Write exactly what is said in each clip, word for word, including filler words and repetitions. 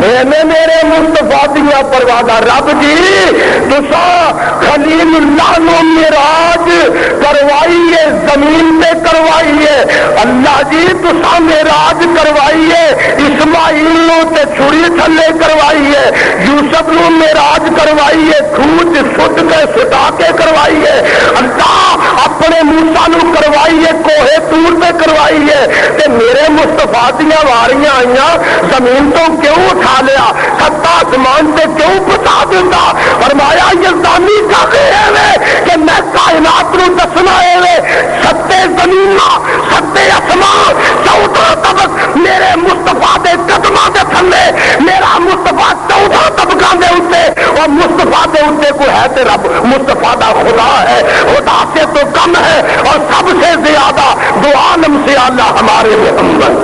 میں میرے مصطفیٰ دیا پروادہ رب جی تسا خلیل اللہ نو معراج کروائیے زمین پہ کروائیے اللہ جی تسا معراج کروائیے اسماعیل نو تے چھری تھلے کروائیے یوسف نو معراج کروائیے کھوج سٹ کے سٹا کے کروائیے اللہ اپنے موسیٰ نو کروائیے کوہ طور پہ کروائیے تے میرے مصطفیٰ دیا واریاں آئیاں زمین تو کیوں اٹھا لیا ستا آسمان سے کیوں بتا دیتا فرمایا یزدانی کا ہے کہ میں کائنات نو دسنا ہے ستے زمین ستے آسمان چودہ طبق میرے مصطفیٰ دے قدماں دے تھلے میرا مصطفیٰ چودہ طبقاں دے اوتے اور مصطفیٰ دے اوتے کو ہے تے رب مصطفیٰ دا خدا ہے خدا سے تو کم ہے اور سب سے زیادہ دو عالم سے اعلیٰ ہمارے محمد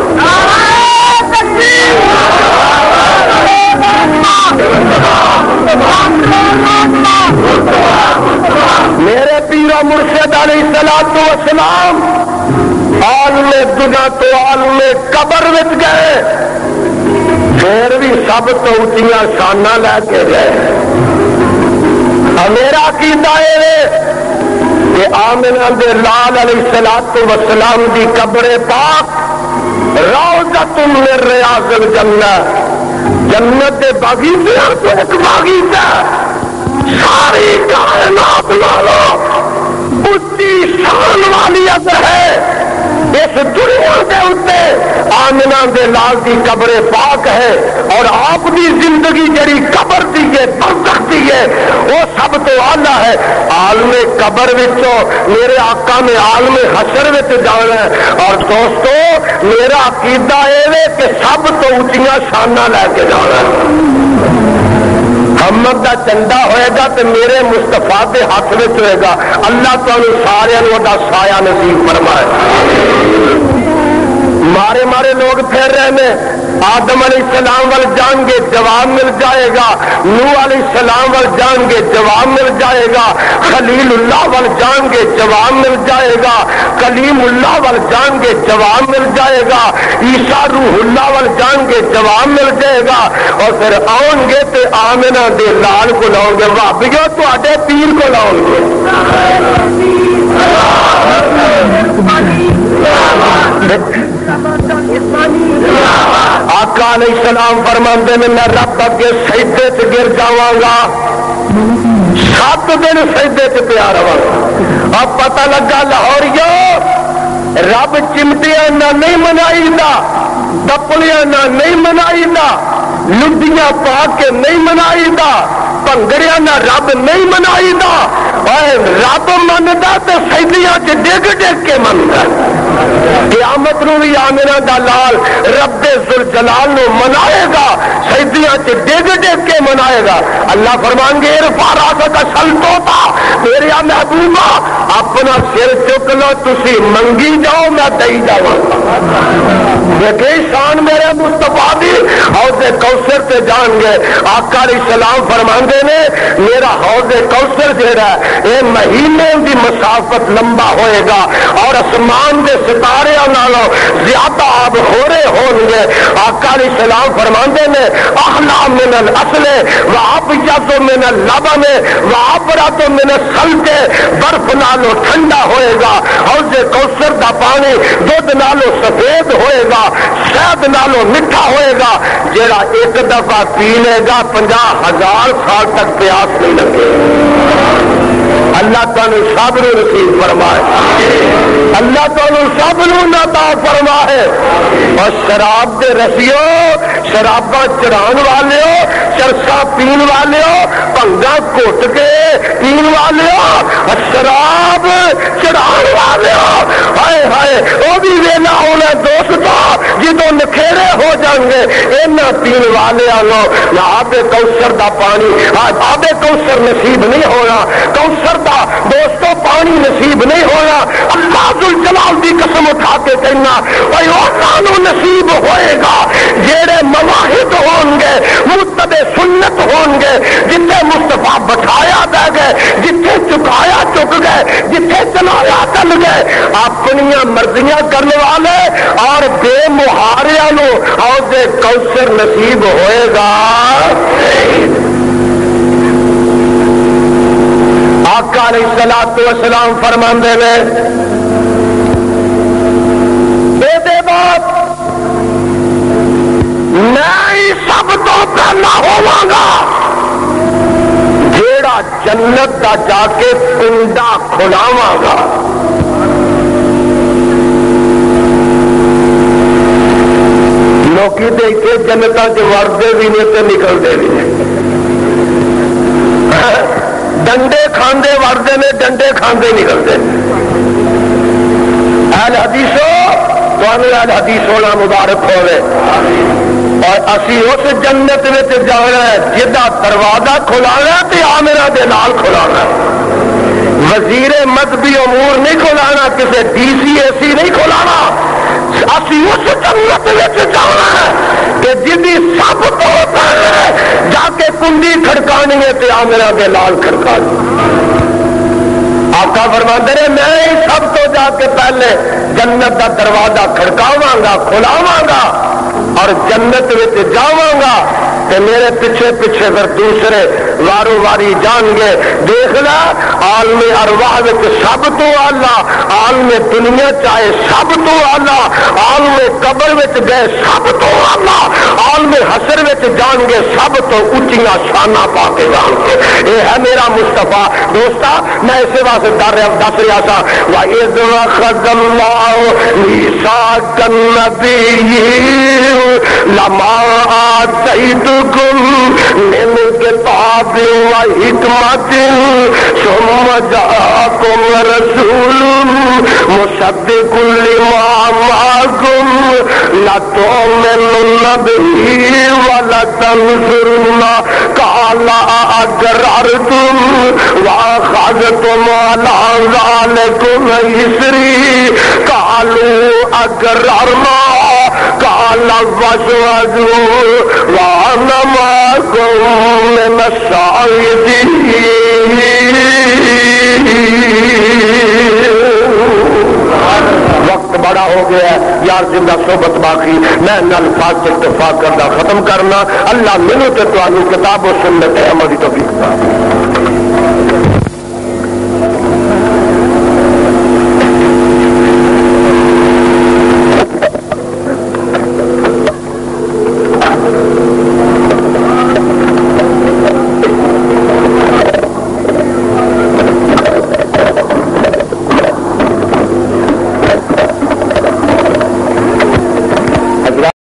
میرے پیرو مرشد علیہ الصلوۃ والسلام عالم دنیا تو عالم قبر وچ گئے پھر بھی سب تو اونچیاں شاناں لے کے گئے میرا عقیدہ ہے کہ آمنہ دے لال علیہ الصلوۃ والسلام دی قبر پاک روضۃ من ریاض الجنہ جنت کے باغیچے تو ایک باغیچہ ساری کائنات نالوں اچھی شان والی ہے اس دنیا کے اتنے آمنہ دے لال کی قبر پاک ہے اور آپ کی زندگی جڑی قبر دی ہے برزخ دی ہے وہ سب تو اعلیٰ ہے عالم قبر وچوں میرے آقا نے عالم حشر وچ جانا ہے اور دوستو میرا عقیدہ ہے کہ سب تو اونچیاں شاناں لے کے جانا ہے محمد دا چنڈا ہوئے گا تو میرے مصطفیٰ دے ہاتھ میں ہوئے گا اللہ تعالی سارے دا سایہ نصیب فرمائے مارے مارے لوگ پھر رہے آدم علیہ السلام وال جان گے جواب مل جائے گا نوح علیہ السلام وال جان گے جواب مل جائے گا خلیل اللہ وال جان گے جواب مل جائے گا کلیم اللہ وال جان گے جواب مل جائے گا عیسیٰ روح اللہ وال جان گے جواب مل جائے گا اور پھر آؤں گے تو آمنہ دے لال کو لاؤں گے وابیو تو آڈے پیر کو لاؤں گے آقا علیہ السلام فرماندے نے میں رب اگے سجدے تے گر جاواں گا سات دن سجدے تے پیا رہاں گا اب پتہ لگا لاہوریو رب چمٹیاں نہ نہیں منائی دا دپلیاں نہ نہیں منائی دا لڈیاں پا کے نہیں منائی دا بھنگڑیاں نہ رب نہیں منائی دا رب مندا تے سجدیاں چ ڈگ ڈگ کے مندا قیامت نو بھی آمنہ دا لال رب ذوالجلال نو منائے گا سجدیاں چ ڈگ ڈگ کے منائے گا اللہ فرمان گے ارفع راسک سلطوتا میرے محبوبہ اپنا سر چک لو تسی منگی جاؤ میں دئی جاواں دیکھیں شان میرے مصطفیٰ دی حوض کوثر تے جان گے آقا علیہ السلام فرماندے نے میرا حوض کوثر جہرا ہے اے مہینے دی مسافت لمبا ہوئے گا اور اسمان دے ستارے نالوں زیادہ آب ہورے ہون گے آقا علیہ السلام فرماندے نے احلا من الاصل وابیض من اللبن وابرد من السلق برف نالوں ٹھنڈا ہوئے گا حوض کوثر دا پانی دودھ نالوں سفید ہوئے گا شہد نالوں میٹھا ہوئے گا جڑا ایک دفعہ پی لے گا پنجا ہزار سال تک پیاس نہیں لگے اللہ تعالی صبر نصیب فرمائے اللہ تعالی صبر عطا فرمائے اور شراب دے رسیو شراباں چڑھان والے چرسا پین والے بھنگا گھٹ کے پین والے شراب چڑھان والے ہائے ہائے وہ بھی ویلا ہونا دوستو جدو نکھیرے ہو جان گے اینا پین والے آنو نہ آب کوثر دا پانی آب کوثر نصیب نہیں ہونا کوثر دا دوستو پانی نصیب نہیں ہونا اللہ ذوالجلال دی قسم اٹھا کے کہنا اوے انہاں نصیب ہوئے گا جڑے مواہب ہون گے متبع سنت ہون گے جتھے مصطفیٰ بٹھایا دے گئے جتھے چکایا چک گئے جتھے چلایا تے چل گئے اپنی مرضیاں کرنے والے اور بے مہاریاں نو عہدے کوثر نصیب ہوئے گا۔ آقا علیہ الصلوۃ والسلام فرماندے نے دے بات میں سب تو پہلا ہوواں گا جیڑا جنت دا جا کے کنڈا کھلاواں گا۔ لوکی دیکھ کے جنتاں چ وڑدے بھی نے تے نکلتے بھی نے، ڈنڈے کھاندے وڑدے نے، ڈنڈے کھاندے نکلتے۔ اہل حدیثو تمہیں اہل حدیث ہونا مبارک ہوئے، اور اسی اس جنت میں جانا ہے جہاں دروازہ کھلانا تے عامرہ دے نال کھلانا، وزیر مذہبی امور نہیں کھلانا، کسی ڈی سی اے سی نہیں کھلانا، اسی اس جنت میں جانا ہے کہ جدی سب تو پہلے جا کے کنڈی کھڑکانی ہے تے عامرہ دے نال کھڑکانی۔ آقا فرماتے ہیں میں سب تو جا کے پہلے جنت کا دروازہ کھڑکاواں گا، کھلاواں گا اور جنت میں جاواں گا کہ میرے پیچھے پیچھے پھر دوسرے وارو واری جان گے۔ دیکھنا عالم ارواح وچ سب تو اعلیٰ، عالم دنیا چاہے سب تو اعلیٰ، عالم قبر وچ گئے سب تو اعلیٰ، عالم حشر وچ جان گے سب تو اونچیاں شاناں پا کے جان گے۔ یہ ہے میرا مصطفیٰ۔ دوستا میں اسے واسطے در دس رہا تھا وَإِذْ أَخَذَ اللَّهُ مِيثَاقَ النَّبِيِّينَ لَمَا آتَيْتُكُم مِّن كِتَابٍ وَحِكْمَةٍ ثُمَّ جَاءَكُمْ رَسُولٌ مُصَدِّقٌ لِّمَا مَعَكُمْ لَتُؤْمِنُنَّ بِهِ وَلَتَنصُرُنَّهُ قَالَ أَأَقْرَرْتُمْ وَأَخَذْتُمْ عَلَىٰ ذَٰلِكُمْ إِصْرِي قَالُوا أَقْرَرْنَا قَالَ فَاشْهَدُوا وَأَنَا مَعَكُمْ مِنَ الشَّاهِدِينَ۔ وقت بڑا ہو گیا ہے یار، زندہ صحبت باقی، میں ان الفاظ سے اتفاق کرنا ختم کرنا۔ اللہ مینوں تے تانوں کتاب و سنت عمل دی توفیق عطا